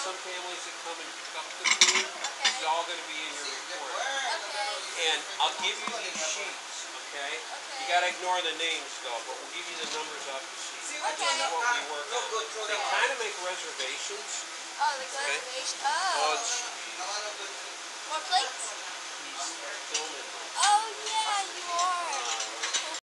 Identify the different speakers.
Speaker 1: some families that come and pick up the food. This is all going to be in your report. And I'll give you these sheets, okay? You got to ignore the names, though, but we'll give you the numbers off the sheet. This is what we work on. They kind of make reservations.
Speaker 2: Oh, like reservations. Oh.